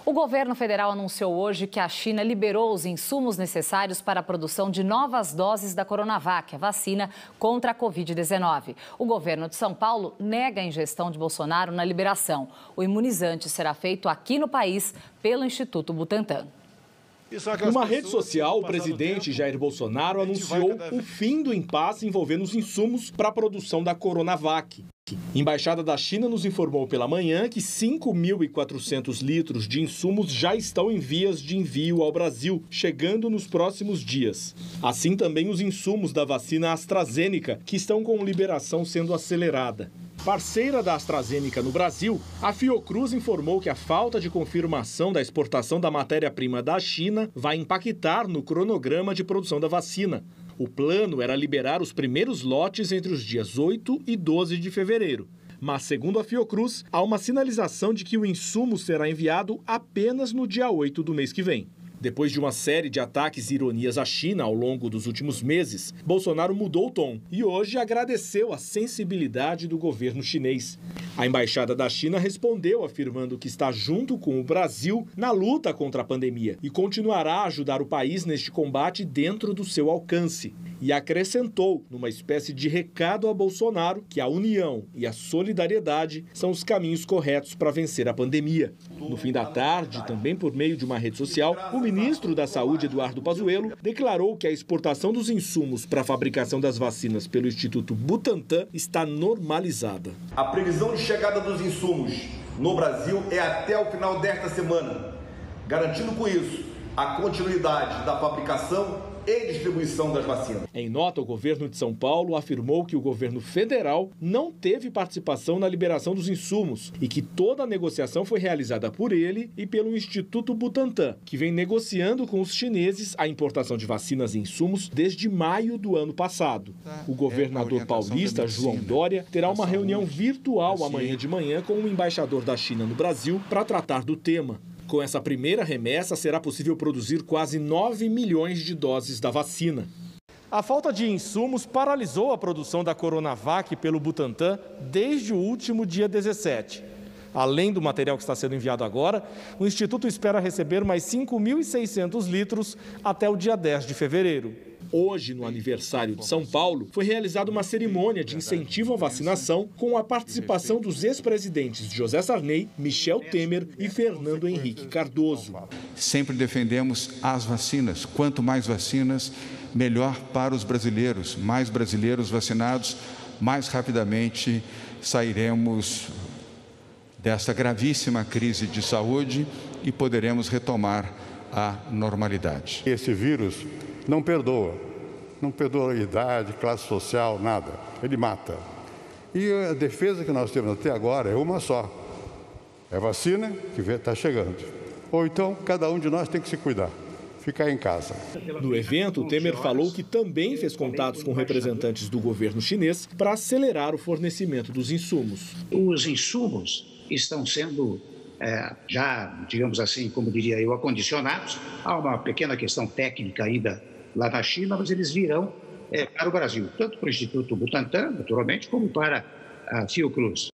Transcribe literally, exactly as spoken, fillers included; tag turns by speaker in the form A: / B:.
A: O governo federal anunciou hoje que a China liberou os insumos necessários para a produção de novas doses da Coronavac, a vacina contra a covid dezenove. O governo de São Paulo nega a ingestão de Bolsonaro na liberação. O imunizante será feito aqui no país pelo Instituto Butantan.
B: Numa rede social, o presidente Jair Bolsonaro anunciou o fim do impasse envolvendo os insumos para a produção da Coronavac. A Embaixada da China nos informou pela manhã que cinco mil e quatrocentos litros de insumos já estão em vias de envio ao Brasil, chegando nos próximos dias. Assim também os insumos da vacina AstraZeneca, que estão com liberação sendo acelerada. Parceira da AstraZeneca no Brasil, a Fiocruz informou que a falta de confirmação da exportação da matéria-prima da China vai impactar no cronograma de produção da vacina. O plano era liberar os primeiros lotes entre os dias oito e doze de fevereiro. Mas, segundo a Fiocruz, há uma sinalização de que o insumo será enviado apenas no dia oito do mês que vem. Depois de uma série de ataques e ironias à China ao longo dos últimos meses, Bolsonaro mudou o tom e hoje agradeceu a sensibilidade do governo chinês. A Embaixada da China respondeu afirmando que está junto com o Brasil na luta contra a pandemia e continuará a ajudar o país neste combate dentro do seu alcance. E acrescentou, numa espécie de recado a Bolsonaro, que a união e a solidariedade são os caminhos corretos para vencer a pandemia. No fim da tarde, também por meio de uma rede social, o ministro da Saúde, Eduardo Pazuello, declarou que a exportação dos insumos para a fabricação das vacinas pelo Instituto Butantan está normalizada.
C: A previsão de chegada dos insumos no Brasil é até o final desta semana, garantindo com isso a continuidade da fabricação e distribuição das vacinas.
B: Em nota, o governo de São Paulo afirmou que o governo federal não teve participação na liberação dos insumos e que toda a negociação foi realizada por ele e pelo Instituto Butantan, que vem negociando com os chineses a importação de vacinas e insumos desde maio do ano passado. O governador paulista, João Dória, terá uma reunião virtual amanhã de manhã com o embaixador da China no Brasil para tratar do tema. Com essa primeira remessa, será possível produzir quase nove milhões de doses da vacina. A falta de insumos paralisou a produção da Coronavac pelo Butantan desde o último dia dezessete. Além do material que está sendo enviado agora, o Instituto espera receber mais cinco mil e seiscentos litros até o dia dez de fevereiro. Hoje, no aniversário de São Paulo, foi realizada uma cerimônia de incentivo à vacinação com a participação dos ex-presidentes José Sarney, Michel Temer e Fernando Henrique Cardoso.
D: Sempre defendemos as vacinas. Quanto mais vacinas, melhor para os brasileiros. Mais brasileiros vacinados, mais rapidamente sairemos desta gravíssima crise de saúde e poderemos retomar a normalidade.
E: Esse vírus não perdoa, não perdoa idade, classe social, nada, ele mata. E a defesa que nós temos até agora é uma só, é a vacina que está chegando. Ou então, cada um de nós tem que se cuidar, ficar em casa.
B: No evento, o Temer falou que também fez contatos com representantes do governo chinês para acelerar o fornecimento dos insumos.
F: Os insumos estão sendo é, já, digamos assim, como diria eu, acondicionados. Há uma pequena questão técnica ainda lá na China, mas eles virão é, para o Brasil, tanto para o Instituto Butantan, naturalmente, como para a Fiocruz.